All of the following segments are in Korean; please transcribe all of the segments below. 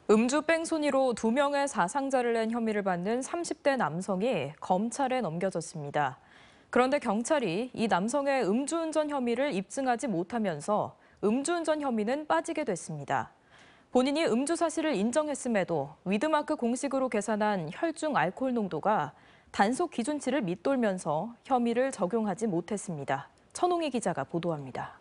음주 뺑소니로 2명의 사상자를 낸 혐의를 받는 30대 남성이 검찰에 넘겨졌습니다. 그런데 경찰이 이 남성의 음주운전 혐의를 입증하지 못하면서 음주운전 혐의는 빠지게 됐습니다. 본인이 음주 사실을 인정했음에도 위드마크 공식으로 계산한 혈중 알코올 농도가 단속 기준치를 밑돌면서 혐의를 적용하지 못했습니다. 천홍희 기자가 보도합니다.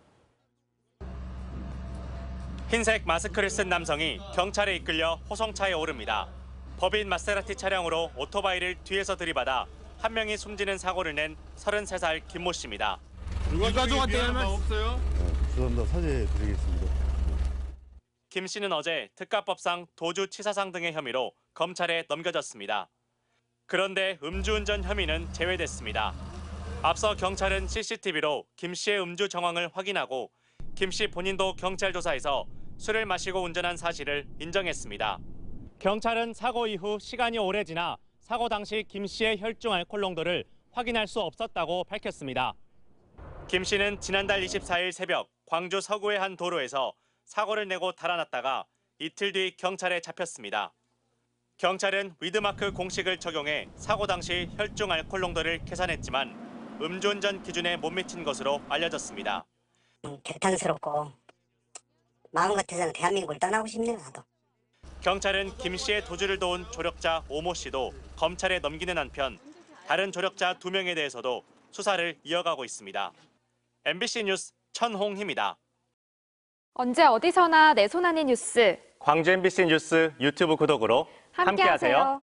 흰색 마스크를 쓴 남성이 경찰에 이끌려 호송차에 오릅니다. 법인 마세라티 차량으로 오토바이를 뒤에서 들이받아 한 명이 숨지는 사고를 낸 33살 김모 씨입니다. 누가 가져갔대요? 할 말 없어요? 죄송합니다. 사죄드리겠습니다. 김 씨는 어제 특가법상 도주치사상 등의 혐의로 검찰에 넘겨졌습니다. 그런데 음주운전 혐의는 제외됐습니다. 앞서 경찰은 CCTV로 김 씨의 음주 정황을 확인하고 김 씨 본인도 경찰 조사에서 술을 마시고 운전한 사실을 인정했습니다. 경찰은 사고 이후 시간이 오래 지나 사고 당시 김 씨의 혈중 알코올 농도를 확인할 수 없었다고 밝혔습니다. 김 씨는 지난달 24일 새벽 광주 서구의 한 도로에서 사고를 내고 달아났다가 이틀 뒤 경찰에 잡혔습니다. 경찰은 위드마크 공식을 적용해 사고 당시 혈중 알코올 농도를 계산했지만 음주운전 기준에 못 미친 것으로 알려졌습니다. 개탄스럽고 마음 같아서는 대한민국을 떠나고 싶네요, 나도. 경찰은 김 씨의 도주를 도운 조력자 오모 씨도 검찰에 넘기는 한편 다른 조력자 2명에 대해서도 수사를 이어가고 있습니다. MBC 뉴스 천홍희입니다. 언제 어디서나 내 손 안의 뉴스. 광주 MBC 뉴스 유튜브 구독으로 함께하세요.